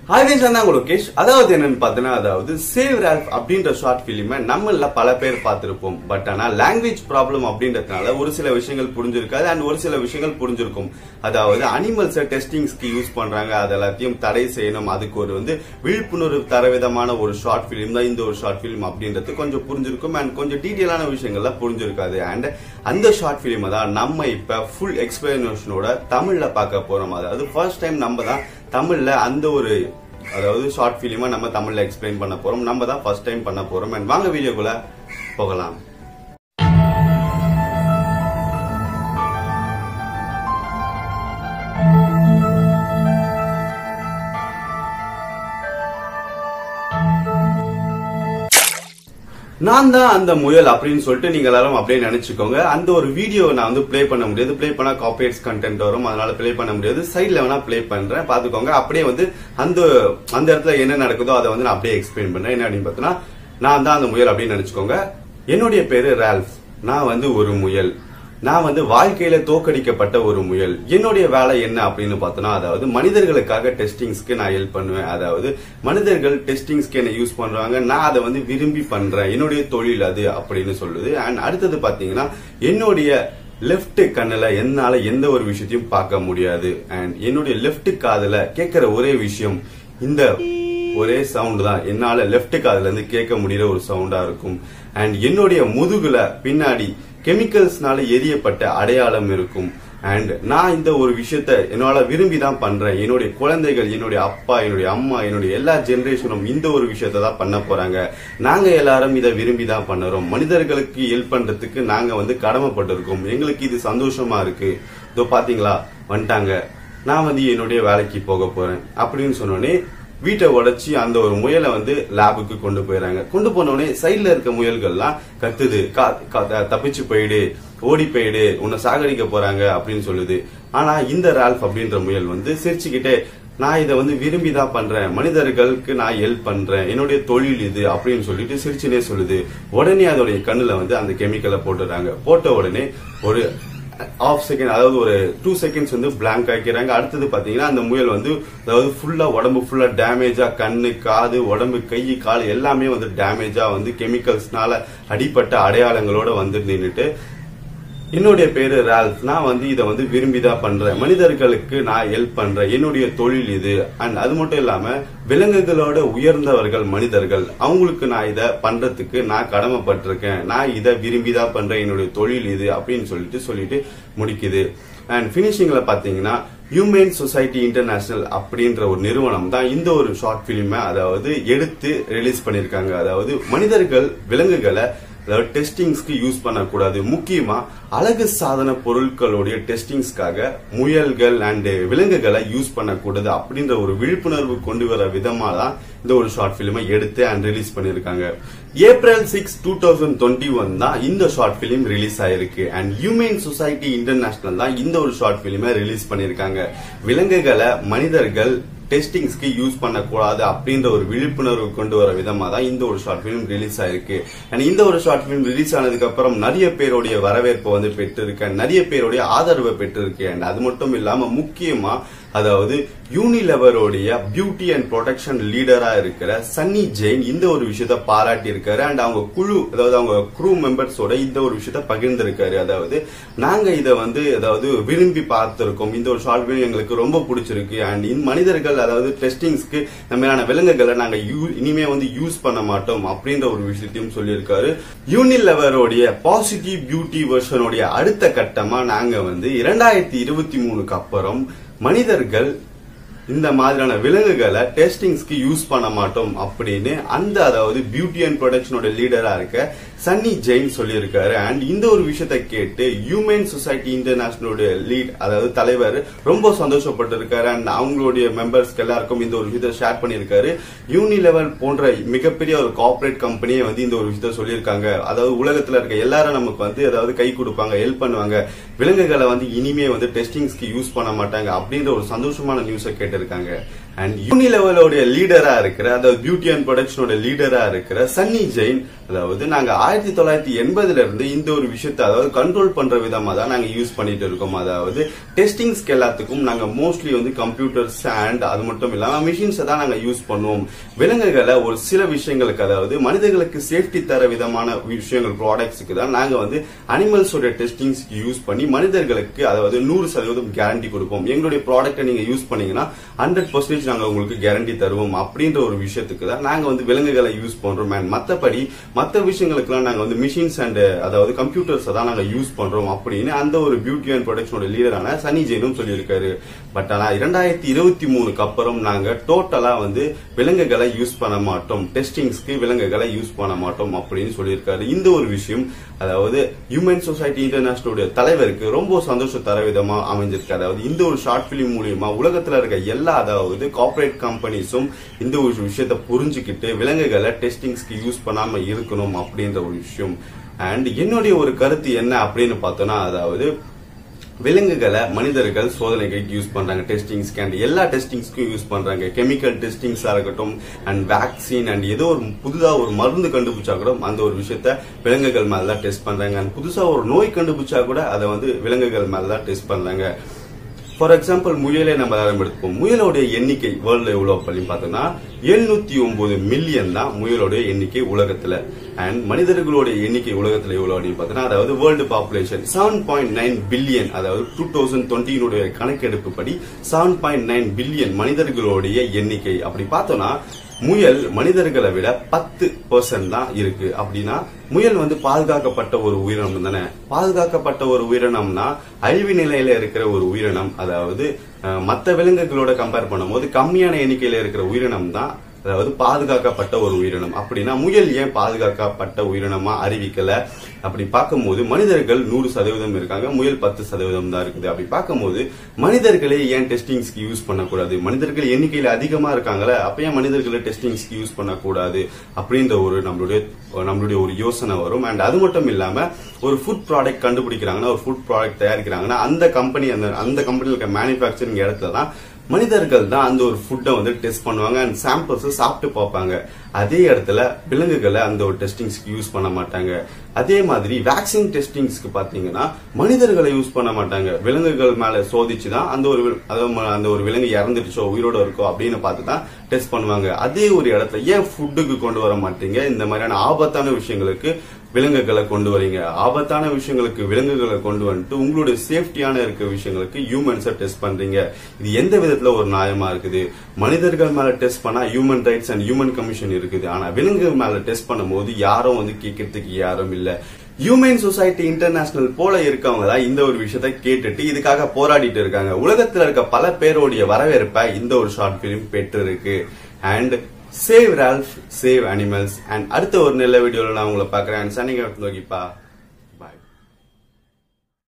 Hi guys, நான் லோகேஷ். அதாவது என்னன்னு பார்த்தனா அதாவது சேவ் ரால்ஃப் அப்படின்ற ஷார்ட் ஃபிலிமை நம்மள பல பேர் பார்த்திருப்போம். பட் ஆனா லாங்குவேஜ் ப்ராப்ளம் அப்படின்றதுனால ஒரு சில விஷயங்கள் புரிஞ்சிருக்காது அண்ட் ஒரு சில விஷயங்கள் புரிஞ்சிருக்கும். அதாவது அனிமல்ஸை டெஸ்டிங்ஸ்க்கு யூஸ் பண்றாங்க, அது எல்லாத்தையும் தடை செய்யணும், அதுக்கு ஒரு விழிப்புணர்வு தர விதமான ஒரு ஷார்ட் ஃபிலிம் தான் இந்த ஒரு ஷார்ட் ஃபிலிம் அப்படின்றது கொஞ்சம் புரிஞ்சிருக்கும் அண்ட் கொஞ்சம் டீட்டெயிலான விஷயங்கள்லாம் புரிஞ்சிருக்காது. அண்ட் அந்த ஷார்ட் ஃபிலிமை தான் நம்ம இப்ப ஃபுல் எக்ஸ்பிளனேஷனோட தமிழ்ல பார்க்க போறோம். அதாவது ஃபர்ஸ்ட் டைம் நம்ம தான் தமிழ்ல அந்த ஒரு ஷார்ட் ஃபிலிமா நம்ம தமிழ்ல எக்ஸ்பிளைன் பண்ண போறோம். நம்ம தான் ஃபர்ஸ்ட் டைம் பண்ண போறோம். அண்ட் வாங்க வீடியோக்குள்ள போகலாம். நான் தான் அந்த முயல் அப்படின்னு சொல்லிட்டு நீங்க எல்லாரும் அப்படியே நினைச்சுக்கோங்க. அந்த ஒரு வீடியோ நான் பிளே பண்ண முடியாது, பிளே பண்ணா காப்பிரைட்ஸ் கண்டென்ட் வரும், அதனால பிளே பண்ண முடியாது. சைட்ல வேணா பிளே பண்றேன், பாத்துக்கோங்க. அப்படியே அந்த இடத்துல என்ன நடக்குதோ அதை நான் அப்படியே எக்ஸ்பிளைன் பண்றேன். என்ன அப்படின்னு பார்த்தோன்னா, நான் தான் அந்த முயல் அப்படின்னு நினைச்சுக்கோங்க. என்னுடைய பேரு ரால்ஃப். நான் ஒரு முயல். நான் வாழ்க்கையில தோக்கடிக்கப்பட்ட ஒரு முயல். என்னுடைய வேலை என்ன அப்படின்னு பார்த்தோன்னா, அதாவது மனிதர்களுக்காக டெஸ்டிங்ஸ்க்கு நான் ஹெல்ப் பண்ணுவேன். அதாவது மனிதர்கள் டெஸ்டிங்ஸ்க்கு என்ன யூஸ் பண்றாங்க, நான் அதை விரும்பி பண்றேன், என்னுடைய தொழில் அது அப்படின்னு சொல்லுது. அண்ட் அடுத்தது பாத்தீங்கன்னா, என்னுடைய லெப்ட் கண்ணுல என்னால எந்த ஒரு விஷயத்தையும் பார்க்க முடியாது. அண்ட் என்னுடைய லெப்ட் காதுல கேட்கிற ஒரே விஷயம் இந்த ஒரே சவுண்ட் தான். என்னால லெப்ட் காதுல இருந்து கேட்க முடியற ஒரு சவுண்டா இருக்கும். அண்ட் என்னுடைய முதுகுல பின்னாடி கெமிக்கல்ஸ்னால எரியப்பட்ட அடையாளம் இருக்கும். அண்ட் நான் இந்த ஒரு விஷயத்த என்னால விரும்பி தான் பண்றேன். என்னுடைய குழந்தைகள், என்னுடைய அப்பா, என்னுடைய அம்மா, என்னுடைய எல்லா ஜெனரேஷனும் இந்த ஒரு விஷயத்த தான் பண்ண போறாங்க. நாங்க எல்லாரும் இதை விரும்பி தான் பண்ணுறோம். மனிதர்களுக்கு ஹெல்ப் பண்றதுக்கு நாங்க கடமைப்பட்டிருக்கோம். எங்களுக்கு இது சந்தோஷமா இருக்கு. இதோ பாத்தீங்களா வந்துட்டாங்க, நான் என்னுடைய வேலைக்கு போக போறேன் அப்படின்னு சொன்னோடனே வீட்டை உடைச்சி அந்த ஒரு முயலை லேபுக்கு கொண்டு போயிடறாங்க. கொண்டு போனோடனே சைட்ல இருக்க முயல்கள்லாம் கத்துது, தப்பிச்சு போயிடு, ஓடி போயிடு, உன்னை சாகடிக்க போறாங்க அப்படின்னு சொல்லுது. ஆனா இந்த ரால்ஃப் அப்படின்ற முயல் சிரிச்சுக்கிட்டே, நான் இதை விரும்பி தான் பண்றேன், மனிதர்களுக்கு நான் ஹெல்ப் பண்றேன், என்னுடைய தொழில் இது அப்படின்னு சொல்லிட்டு சிரிச்சுனே சொல்லுது. உடனே அதோடைய கண்ணுல அந்த கெமிக்கலை போட்டுறாங்க. போட்ட உடனே ஒரு ஹாஃப் செகண்ட், அதாவது ஒரு 2 செகண்ட்ஸ் பிளாங்க் ஆக்கிறாங்க. அடுத்தது பாத்தீங்கன்னா அந்த முயல் அதாவது ஃபுல்லா உடம்பு ஃபுல்லா டேமேஜா, கண்ணு, காது, உடம்பு, கை, கால் எல்லாமே டேமேஜா கெமிக்கல்ஸ்னால அடிப்பட்ட அடையாளங்களோட நின்னுட்டு, என்னுடைய பேரு ரால்ஃப், நான் இதை விரும்பி தான் பண்றேன், மனிதர்களுக்கு நான் ஹெல்ப் பண்றேன், என்னுடைய தொழில் இது. அண்ட் அது மட்டும் இல்லாம விலங்குகளோட உயர்ந்தவர்கள் மனிதர்கள், அவங்களுக்கு நான் இதை பண்றதுக்கு நான் கடமைப்பட்டிருக்கேன், நான் இதை விரும்பி தான் பண்றேன், என்னுடைய தொழில் இது அப்படின்னு சொல்லிட்டு முடிக்குது. அண்ட் பினிஷிங்ல பாத்தீங்கன்னா, ஹியூமன் சொசைட்டி இன்டர்நேஷனல் அப்படின்ற ஒரு நிறுவனம் தான் இந்த ஒரு ஷார்ட் பிலிமை எடுத்து ரிலீஸ் பண்ணிருக்காங்க. அதாவது மனிதர்கள் விலங்குகளை டெஸ்டிங்ஸ்க்கு யூஸ் பண்ணக்கூடாது, முக்கியமா அழகு சாதன பொருட்களுடைய டெஸ்டிங்ஸ்க்காக முயல்கள் அண்ட் விலங்குகளை யூஸ் பண்ணக்கூடாது அப்படின்ற ஒரு விழிப்புணர்வு கொண்டு வர விதமா தான் இந்த ஒரு ஷார்ட் பிலிமை எடுத்து அண்ட் ரிலீஸ் பண்ணிருக்காங்க. April 6, 2021 தான் இந்த ஷார்ட் பிலிம் ரிலீஸ் ஆயிருக்கு. அண்ட் ஹியூமன் சொசைட்டி இன்டர்நேஷனல் தான் இந்த ஒரு ஷார்ட் பிலிமை ரிலீஸ் பண்ணிருக்காங்க. விலங்குகளை மனிதர்கள் டெஸ்டிங்ஸ்க்கு யூஸ் பண்ணக்கூடாது அப்படின்ற ஒரு விழிப்புணர்வு கொண்டு வர விதமா தான் இந்த ஒரு ஷார்ட் பிலிம் ரிலீஸ் ஆயிருக்கு. அண்ட் இந்த ஒரு ஷார்ட் பிலிம் ரிலீஸ் ஆனதுக்கு அப்புறம் நிறைய பேருடைய வரவேற்பை பெற்றிருக்கேன், நிறைய பேருடைய ஆதரவை பெற்றிருக்கேன். அண்ட் அது மட்டும் இல்லாம முக்கியமா அதாவது யூனிலெவரோடைய பியூட்டி அண்ட் ப்ரொடெக்ஷன் லீடரா இருக்கிற சன்னி ஜெயின் இந்த ஒரு விஷயத்த பாராட்டி இருக்காரு. அண்ட் அவங்க குழு, அதாவது அவங்க க்ரூ மெம்பர்ஸோட இந்த ஒரு விஷயத்த பகிர்ந்திருக்காரு. அதாவது நாங்க இதை விரும்பி பார்த்திருக்கோம், இந்த ஒரு ஷார்ட் பிலிம் எங்களுக்கு ரொம்ப பிடிச்சிருக்கு. அண்ட் மனிதர்கள், அதாவது டெஸ்டிங்ஸ்க்கு நம்மளான விலங்குகளை நாங்க இனிமே யூஸ் பண்ண மாட்டோம் அப்படின்ற ஒரு விஷயத்தையும் சொல்லியிருக்காரு. யூனிலெவரோடைய பாசிட்டிவ் பியூட்டி வெர்ஷனோடைய அடுத்த கட்டமா நாங்க 2023க்கு அப்புறம் மனிதர்கள் இந்த மாதிரியான விலங்குகளை டெஸ்டிங்ஸ்க்கு யூஸ் பண்ண மாட்டோம் அப்படின்னு அதாவது பியூட்டி அண்ட் ப்ரொடக்ஷனோட லீடரா இருக்க சன்னி ஜெயின் சொல்லியிருக்காரு. அண்ட் இந்த ஒரு விஷயத்தை கேட்டு ஹியூமன் சொசைட்டி இன்டர்நேஷனலோட லீட், அதாவது தலைவர், ரொம்ப சந்தோஷப்பட்டிருக்காரு. அண்ட் அவங்களுடைய மெம்பர்ஸ்க்கு எல்லாருக்கும் இந்த ஒரு விஷயத்தை ஷேர் பண்ணியிருக்காரு. யூனிலெவர் போன்ற மிகப்பெரிய ஒரு கார்பரேட் கம்பெனியை இந்த ஒரு விஷயத்த சொல்லியிருக்காங்க. அதாவது உலகத்துல இருக்க எல்லாரும் நமக்கு அதாவது கை கொடுப்பாங்க, ஹெல்ப் பண்ணுவாங்க, விலங்குகளை இனிமே டெஸ்டிங்ஸ்க்கு யூஸ் பண்ண மாட்டாங்க அப்படின்ற ஒரு சந்தோஷமான நியூஸை கேட்டிருக்காங்க. அண்ட் யூனிலெவலோட லீடரா இருக்கிற, அதாவது பியூட்டி அண்ட் ப்ரொடக்ஷனோட லீடரா இருக்கிற சன்னி ஜெயின் அதாவது நாங்க 1980ல இருந்து இந்த ஒரு விஷயத்தை அதாவது கண்ட்ரோல் பண்ற விதமா தான் நாங்க யூஸ் பண்ணிட்டு இருக்கோம். அதாவது டெஸ்டிங்ஸ்க்கு எல்லாத்துக்கும் நாங்க மோஸ்ட்லி வந்து கம்ப்யூட்டர்ஸ் அண்ட் அது மட்டும் இல்லாம மிஷின்ஸ் தான் நாங்க யூஸ் பண்ணுவோம். விலங்குகளை ஒரு சில விஷயங்களுக்கு அதாவது மனிதர்களுக்கு சேஃப்டி தர விதமான விஷயங்கள் ப்ராடக்ட்ஸ்க்கு தான் நாங்க வந்து அனிமல்ஸோட டெஸ்டிங்ஸ்க்கு யூஸ் பண்ணி மனிதர்களுக்கு அதாவது 100% கேரண்டி கொடுப்போம். எங்களுடைய ப்ராடக்ட்டை நீங்க யூஸ் பண்ணீங்கன்னா 100% நாங்க உங்களுக்கு கேரண்டி தருவோம் அப்படின்ற ஒரு விஷயத்துக்கு தான் நாங்க வந்து விலங்குகளை யூஸ் பண்றோம். அண்ட் மத்தபடி மற்ற விஷயங்களுக்குலாம் நாங்க வந்து மிஷின்ஸ் அண்ட் அதாவது கம்ப்யூட்டர்ஸ் தான் நாங்க யூஸ் பண்றோம் அப்படின்னு அந்த ஒரு பியூட்டி அண்ட் ப்ரொடக்ஷனோட லீடரான சனி ஜெயினும் சொல்லியிருக்காரு. பட் ஆனா 2023க்கு அப்புறம் நாங்க டோட்டலா வந்து விலங்குகளை யூஸ் பண்ண மாட்டோம், டெஸ்டிங்ஸ்க்கு விலங்குகளை யூஸ் பண்ண மாட்டோம் அப்படின்னு சொல்லியிருக்காரு. இந்த ஒரு விஷயம் அதாவது ஹியூமன் சொசைட்டி இன்டர்நேஷனலுடைய தலைவருக்கு ரொம்ப சந்தோஷம் தர விதமா அமைஞ்சிருக்கு. அதாவது இந்த ஒரு ஷார்ட் பிலிம் மூலியமா உலகத்துல இருக்க எல்லா அதாவது கார்பரேட் கம்பெனிஸும் இந்த ஒரு விஷயத்தை புரிஞ்சுக்கிட்டு விலங்குகளை டெஸ்டிங்ஸ்க்கு யூஸ் பண்ணாம இருக்கணும் அப்படின்ற ஒரு விஷயம். அண்ட் என்னுடைய ஒரு கருத்து என்ன அப்படின்னு பார்த்தோம்னா அதாவது விலங்குகளை மனிதர்கள் சோதனைகளுக்கு யூஸ் பண்றாங்க, டெஸ்டிங்ஸ்க்கு அண்ட் எல்லா டெஸ்டிங்ஸ்க்கும் யூஸ் பண்றாங்க. கெமிக்கல் டெஸ்டிங்ஸா இருக்கட்டும் அண்ட் வேக்சின் அண்ட் ஏதோ ஒரு புதுதா ஒரு மருந்து கண்டுபிடிச்சா கூட அந்த ஒரு விஷயத்த விலங்குகள் மேலதான் டெஸ்ட் பண்றாங்க. அண்ட் புதுசா ஒரு நோய் கண்டுபிடிச்சா கூட அதை வந்து விலங்குகள் மேலதான் டெஸ்ட் பண்றாங்க. ஃபார் எக்ஸாம்பிள் முயலை நம்ம எடுத்துப்போம். முயலோடைய எண்ணிக்கை வேர்ல்ட்ல எவ்வளவு அப்படின்னு பார்த்தோம்னா 709 மில்லியன் தான் முயலோடைய எண்ணிக்கை உலகத்துல. அண்ட் மனிதர்களுடைய எண்ணிக்கை உலகத்துல எவ்வளவு அப்படின்னு பார்த்தோம்னா அதாவது வேர்ல்டு பாப்புலேஷன் 7.9 பில்லியன். அதாவது 2020 கணக்கெடுப்பு படி 7.9 பில்லியன் மனிதர்களுடைய எண்ணிக்கை. அப்படி பார்த்தோம்னா முயல் மனிதர்களை விட 10% தான் இருக்கு. அப்படின்னா முயல் வந்து பாதுகாக்கப்பட்ட ஒரு உயிரினம் தானே. பாதுகாக்கப்பட்ட ஒரு உயிரினம்னா அழிவு நிலையில இருக்கிற ஒரு உயிரினம். அதாவது மற்ற விலங்குகளோட கம்பேர் பண்ணும்போது கம்மியான எண்ணிக்கையில இருக்கிற உயிரினம் தான் அதாவது பாதுகாக்கப்பட்ட ஒரு உயிரினம். அப்படின்னா முயல் ஏன் பாதுகாக்கப்பட்ட உயிரினமா அறிவிக்கல? அப்படி பார்க்கும்போது மனிதர்கள் 100% இருக்காங்க, முயல் 10% தான் இருக்குது. அப்படி பார்க்கும்போது மனிதர்களே ஏன் டெஸ்டிங்ஸ்க்கு யூஸ் பண்ணக்கூடாது? மனிதர்கள் எண்ணிக்கையில அதிகமா இருக்காங்களே, அப்ப ஏன் மனிதர்களை டெஸ்டிங்ஸ்க்கு யூஸ் பண்ணக்கூடாது அப்படின்ற ஒரு நம்மளுடைய ஒரு யோசனை வரும். அண்ட் அது மட்டும் இல்லாம ஒரு ஃபுட் ப்ராடக்ட் கண்டுபிடிக்கிறாங்கன்னா ஒரு ஃபுட் ப்ராடக்ட் தயாரிக்கிறாங்கன்னா அந்த கம்பெனியில் இருக்க மேனுபேக்சரிங் இடத்துல தான் மனிதர்கள் தான் அந்த ஒரு ஃபுட்டை வந்து டெஸ்ட் பண்ணுவாங்க அண்ட் சாம்பிள்ஸ் சாப்பிட்டு பார்ப்பாங்க. அதே இடத்துல விலங்குகளை அந்த ஒரு டெஸ்டிங்ஸ்க்கு யூஸ் பண்ண மாட்டாங்க. அதே மாதிரி வேக்சின் டெஸ்டிங்ஸ்க்கு பாத்தீங்கன்னா மனிதர்களை யூஸ் பண்ண மாட்டாங்க, விலங்குகள் மேல சோதிச்சுதான் அந்த ஒரு விலங்கு இறந்துடுச்சோ உயிரோட இருக்கோ அப்படின்னு பார்த்துதான் டெஸ்ட் பண்ணுவாங்க. அதே ஒரு இடத்துல ஏன் ஃபுட்டுக்கு கொண்டு வர மாட்டீங்க? இந்த மாதிரியான ஆபத்தான விஷயங்களுக்கு விலங்குகளை கொண்டு வரீங்க. ஆபத்தான விஷயங்களுக்கு விலங்குகளை கொண்டு வந்துட்டு உங்களுடைய சேஃப்டியான இருக்க விஷயங்களுக்கு ஹியூமன்ஸை டெஸ்ட் பண்றீங்க. இது எந்த விதத்துல ஒரு நியாயமா இருக்குது? மனிதர்கள் மேல டெஸ்ட் பண்ணா human rights and human commission இருக்குது. ஆனா விலங்குகள் மேல டெஸ்ட் பண்ணும்போது யாரும் வந்து கேட்கறதுக்கு யாரும் இல்ல. ஹியூமன் சொசைட்டி இன்டர்நேஷனல் போல இருக்கவங்க தான் இந்த ஒரு விஷயத்தை கேட்டுட்டு இதுக்காக போராடிட்டு இருக்காங்க. உலகத்துல இருக்க பல பேருடைய வரவேற்பை இந்த ஒரு ஷார்ட் பிலிம் பெற்று இருக்கு. And save Ralph, save animals. And அடுத்த ஒரு நல்ல வீடியோல நான் உங்களை பாக்குறேன். சனிங்க நோக்கிப்பா பாய்.